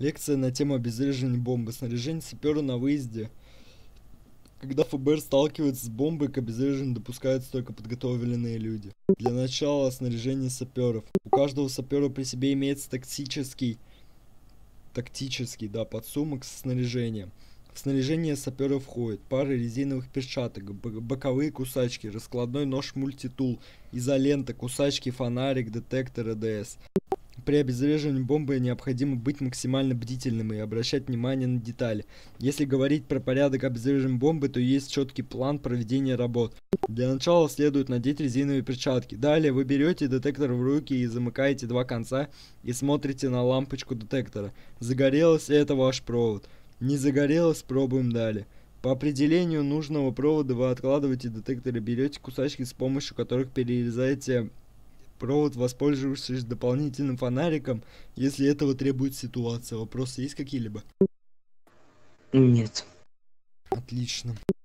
Лекция на тему обезвреживания бомбы. Снаряжение сапера на выезде. Когда ФБР сталкивается с бомбой, к обезвреживанию допускаются только подготовленные люди. Для начала снаряжение саперов. У каждого сапера при себе имеется тактический подсумок со снаряжением. В снаряжение сапера входит пара резиновых перчаток, боковые кусачки, раскладной нож мультитул, изолента, кусачки, фонарик, детектор ЭДС. При обезвреживании бомбы необходимо быть максимально бдительным и обращать внимание на детали. Если говорить про порядок обезвреживания бомбы, то есть четкий план проведения работ. Для начала следует надеть резиновые перчатки. Далее вы берете детектор в руки и замыкаете два конца и смотрите на лампочку детектора. Загорелось — это ваш провод. Не загорелось — пробуем далее. По определению нужного провода вы откладываете детектор и берете кусачки, с помощью которых перерезаете провод, воспользовавшись дополнительным фонариком, если этого требует ситуация. Вопросы есть какие-либо? Нет. Отлично.